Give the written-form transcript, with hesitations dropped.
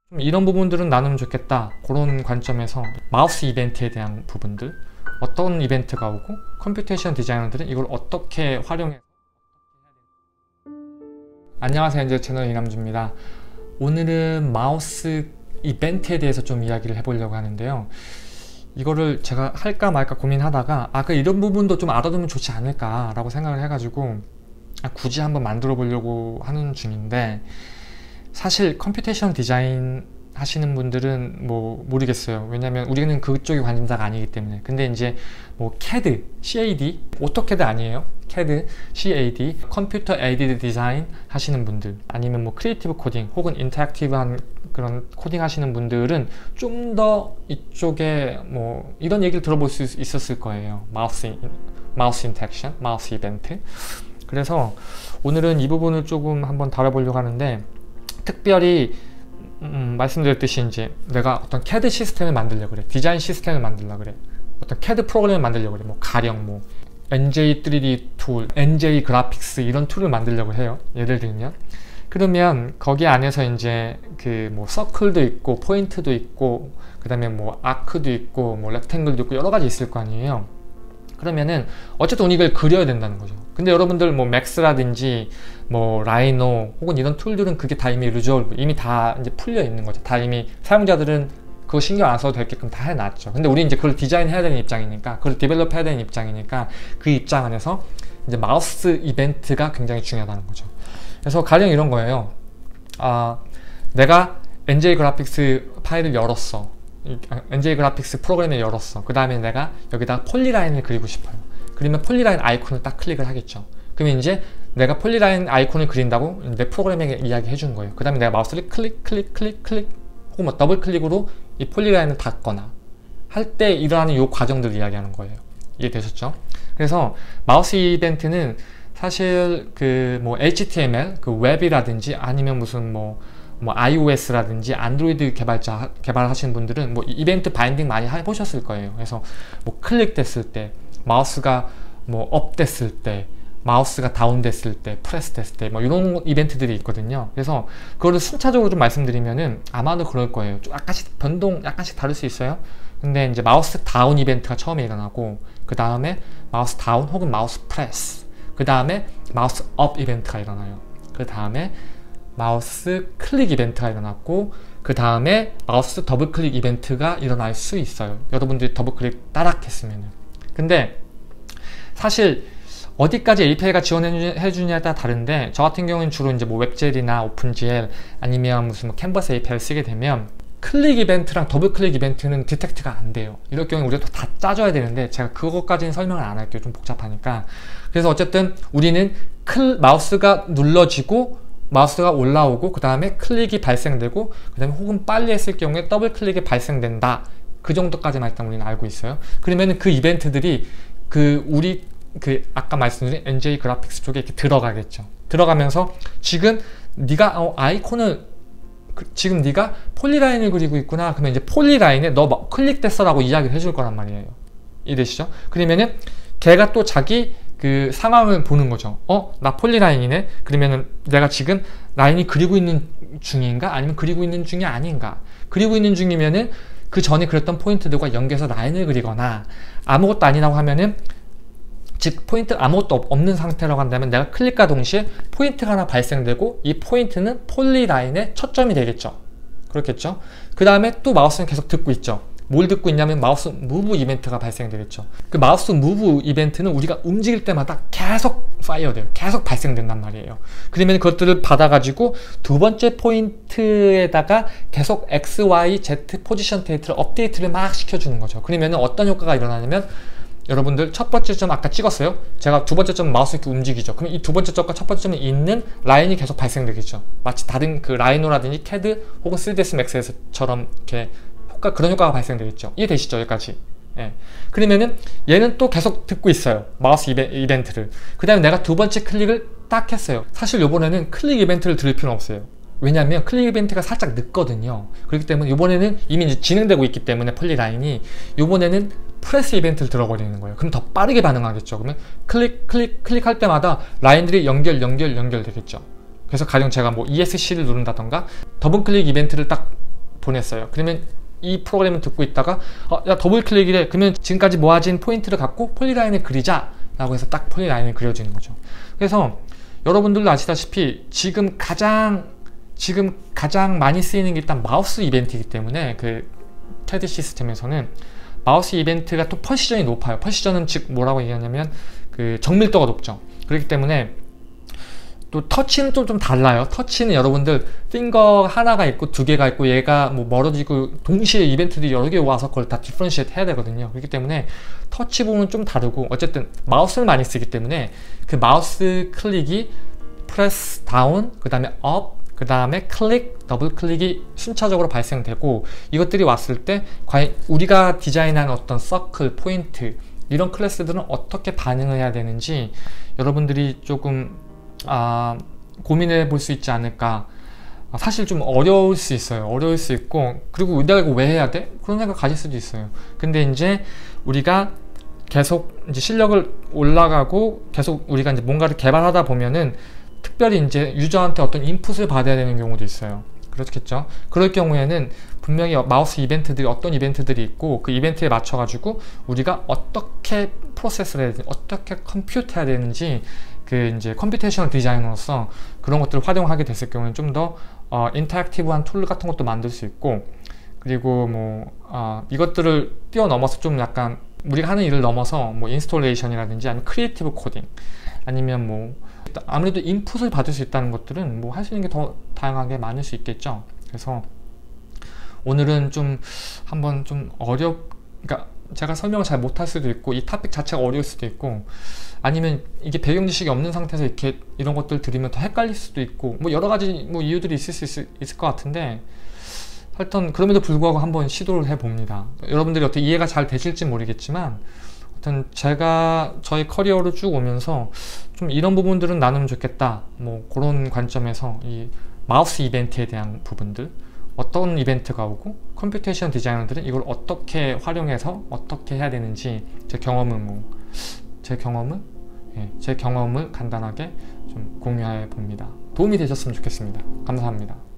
좀 이런 부분들은 나누면 좋겠다, 그런 관점에서 마우스 이벤트에 대한 부분들, 어떤 이벤트가 오고 컴퓨테이션 디자이너들은 이걸 어떻게 활용해서. 안녕하세요, 엔젤 채널 이남주입니다. 오늘은 마우스 이벤트에 대해서 좀 이야기를 해보려고 하는데요. 이거를 제가 할까 말까 고민하다가 이런 부분도 좀 알아두면 좋지 않을까 라고 생각을 해가지고 굳이 한번 만들어 보려고 하는 중인데, 사실 컴퓨테이션 디자인 하시는 분들은 뭐 모르겠어요. 왜냐면 우리는 그쪽이 관심사가 아니기 때문에. 근데 이제 뭐 CAD, CAD, 오토캐드 아니에요? CAD, CAD, 컴퓨터 에이디드 디자인 하시는 분들, 아니면 뭐 크리에이티브 코딩 혹은 인터랙티브한 그런 코딩 하시는 분들은 좀 더 이쪽에 뭐 이런 얘기를 들어볼 수 있었을 거예요. 마우스 인터랙션, 마우스 이벤트. 그래서 오늘은 이 부분을 조금 한번 다뤄보려고 하는데, 특별히 말씀드렸듯이 이제 내가 어떤 CAD 시스템을 만들려고 그래, 디자인 시스템을 만들려고 그래, 어떤 CAD 프로그램을 만들려고 그래, 뭐 가령 뭐 NJ3D 툴, NJ 그래픽스 이런 툴을 만들려고 해요. 예를 들면 그러면 거기 안에서 이제 그 뭐 서클도 있고 포인트도 있고 그 다음에 뭐 아크도 있고 뭐 렉탱글도 있고 여러 가지 있을 거 아니에요. 그러면은 어쨌든 이걸 그려야 된다는 거죠. 근데 여러분들 뭐 맥스라든지 뭐 라이노 혹은 이런 툴들은 그게 다 이미 리졸브, 이미 다 이제 풀려 있는 거죠. 다 이미 사용자들은 그거 신경 안 써도 되게끔 다 해놨죠. 근데 우리 이제 그걸 디자인 해야 되는 입장이니까, 그걸 디벨롭 해야 되는 입장이니까 그 입장 안에서 이제 마우스 이벤트가 굉장히 중요하다는 거죠. 그래서 가령 이런 거예요. 내가 NJ 그래픽스 파일을 열었어. NJ 그래픽스 프로그램을 열었어. 그 다음에 내가 여기다 폴리라인을 그리고 싶어요. 그러면 폴리라인 아이콘을 딱 클릭을 하겠죠. 그러면 이제 내가 폴리라인 아이콘을 그린다고 내 프로그램에게 이야기해 준 거예요. 그 다음에 내가 마우스를 클릭 혹은 뭐 더블 클릭으로 이 폴리라인을 닫거나 할 때 일어나는 이 과정들을 이야기하는 거예요. 이해되셨죠? 그래서 마우스 이벤트는 사실 그 뭐 HTML, 그 웹이라든지 아니면 무슨 뭐 iOS라든지 안드로이드 개발하시는 분들은 뭐 이벤트 바인딩 많이 해보셨을 거예요. 그래서 뭐 클릭됐을 때, 마우스가 뭐 업 됐을 때, 마우스가 다운 됐을 때, 프레스 됐을 때, 뭐 이런 이벤트들이 있거든요. 그래서 그거를 순차적으로 좀 말씀드리면은 아마도 그럴 거예요. 좀 약간씩 다를 수 있어요. 근데 이제 마우스 다운 이벤트가 처음에 일어나고, 그 다음에 마우스 다운 혹은 마우스 프레스, 그 다음에 마우스 업 이벤트가 일어나요. 그 다음에 마우스 클릭 이벤트가 일어났고, 그 다음에 마우스 더블 클릭 이벤트가 일어날 수 있어요. 여러분들이 더블 클릭 따락했으면은. 근데 사실 어디까지 API가 지원해주냐에 따라 다른데, 저 같은 경우는 주로 이제 뭐 웹젤이나 오픈GL 아니면 무슨 뭐 캔버스 API를 쓰게 되면 클릭 이벤트랑 더블 클릭 이벤트는 디텍트가 안 돼요. 이럴 경우에 우리가 또 다 짜줘야 되는데 제가 그것까지는 설명을 안 할게요. 좀 복잡하니까. 그래서 어쨌든 우리는 마우스가 눌러지고 마우스가 올라오고 그 다음에 클릭이 발생되고 그 다음에 혹은 빨리 했을 경우에 더블 클릭이 발생된다. 그 정도까지만 일단 우리는 알고 있어요. 그러면은 그 이벤트들이 아까 말씀드린 NJ 그래픽스 쪽에 이렇게 들어가겠죠. 들어가면서 지금 네가 지금 네가 폴리라인을 그리고 있구나. 그러면 이제 폴리라인에 너 클릭됐어 라고 이야기를 해줄 거란 말이에요. 이해되시죠? 그러면은 걔가 또 자기 그 상황을 보는 거죠. 나 폴리라인이네? 그러면은 내가 지금 라인이 그리고 있는 중인가? 아니면 그리고 있는 중이 아닌가? 그리고 있는 중이면은 그 전에 그렸던 포인트들과 연계해서 라인을 그리거나, 아무것도 아니라고 하면은, 즉 포인트 아무것도 없는 상태라고 한다면 내가 클릭과 동시에 포인트가 하나 발생되고 이 포인트는 폴리라인의 초점이 되겠죠. 그렇겠죠? 그 다음에 또 마우스는 계속 듣고 있죠. 뭘 듣고 있냐면 마우스 무브 이벤트가 발생되겠죠. 그 마우스 무브 이벤트는 우리가 움직일 때마다 계속 파이어돼요. 계속 발생된단 말이에요. 그러면 그것들을 받아가지고 두 번째 포인트에다가 계속 X, Y, Z 포지션 데이터를 업데이트를 막 시켜주는 거죠. 그러면 어떤 효과가 일어나냐면, 여러분들 첫 번째 점 아까 찍었어요? 제가 두 번째 점 마우스 이렇게 움직이죠. 그럼 이 두 번째 점과 첫 번째 점에 있는 라인이 계속 발생되겠죠. 마치 다른 그 라이노라든지 CAD 혹은 3ds max에서처럼 이렇게 그런 효과가 발생되겠죠. 이해되시죠? 여기까지. 예. 그러면은 얘는 또 계속 듣고 있어요. 마우스 이벤트를. 그 다음에 내가 두 번째 클릭을 딱 했어요. 사실 요번에는 클릭 이벤트를 들을 필요는 없어요. 왜냐면 클릭 이벤트가 살짝 늦거든요. 그렇기 때문에 이번에는 이미 이제 진행되고 있기 때문에 폴리라인이, 이번에는 프레스 이벤트를 들어버리는 거예요. 그럼 더 빠르게 반응하겠죠. 그러면 클릭할 때마다 라인들이 연결되겠죠. 그래서 가령 제가 뭐 ESC를 누른다던가 더블 클릭 이벤트를 딱 보냈어요. 그러면 이 프로그램을 듣고 있다가 야 더블 클릭이래. 그러면 지금까지 모아진 포인트를 갖고 폴리라인을 그리자 라고 해서 딱 폴리라인을 그려주는 거죠. 그래서 여러분들도 아시다시피 지금 가장 많이 쓰이는 게 일단 마우스 이벤트이기 때문에 그 CAD 시스템에서는 마우스 이벤트가 또 퍼시전이 높아요. 퍼시전은 즉 뭐라고 얘기하냐면 그 정밀도가 높죠. 그렇기 때문에 또 터치는 좀 달라요. 터치는 여러분들 핑거 하나가 있고 두 개가 있고 얘가 뭐 멀어지고 동시에 이벤트들이 여러 개 와서 그걸 다 디퍼런시에이트 해야 되거든요. 그렇기 때문에 터치 부분은 좀 다르고 어쨌든 마우스를 많이 쓰기 때문에 그 마우스 클릭이 프레스 다운, 그 다음에 업, 그 다음에 클릭, 더블 클릭이 순차적으로 발생되고 이것들이 왔을 때 과연 우리가 디자인한 어떤 서클, 포인트 이런 클래스들은 어떻게 반응을 해야 되는지 여러분들이 조금 고민해 볼 수 있지 않을까. 사실 좀 어려울 수 있어요. 어려울 수 있고 그리고 내가 이거 왜 해야 돼? 그런 생각 가질 수도 있어요. 근데 이제 우리가 계속 이제 실력을 올라가고 계속 우리가 이제 뭔가를 개발하다 보면은 특별히 이제 유저한테 어떤 인풋을 받아야 되는 경우도 있어요. 그렇겠죠? 그럴 경우에는 분명히 마우스 이벤트들이 어떤 이벤트들이 있고 그 이벤트에 맞춰 가지고 우리가 어떻게 프로세스를 해야 되는지 어떻게 컴퓨트 해야 되는지 그 이제 컴퓨테이셔널 디자이너로서 그런 것들을 활용하게 됐을 경우에는 좀 더 인터랙티브한 툴 같은 것도 만들 수 있고 그리고 뭐 이것들을 뛰어넘어서 좀 약간 우리가 하는 일을 넘어서 뭐 인스톨레이션이라든지 아니면 크리에이티브 코딩 아니면 뭐 아무래도 인풋을 받을 수 있다는 것들은 뭐 할 수 있는 게 더 다양하게 많을 수 있겠죠. 그래서 오늘은 좀 한번 좀 그러니까 제가 설명을 잘 못할 수도 있고 이 토픽 자체가 어려울 수도 있고 아니면 이게 배경 지식이 없는 상태에서 이렇게 이런 것들 들으면 더 헷갈릴 수도 있고 뭐 여러 가지 뭐 이유들이 있을 것 같은데 하여튼 그럼에도 불구하고 한번 시도를 해봅니다. 여러분들이 어떻게 이해가 잘 되실지 모르겠지만 하여튼 제가 저희 커리어를 쭉 오면서 좀 이런 부분들은 나누면 좋겠다 뭐 그런 관점에서 이 마우스 이벤트에 대한 부분들 어떤 이벤트가 오고 컴퓨테이션 디자이너들은 이걸 어떻게 활용해서 어떻게 해야 되는지 제 경험을 간단하게 좀 공유해 봅니다. 도움이 되셨으면 좋겠습니다. 감사합니다.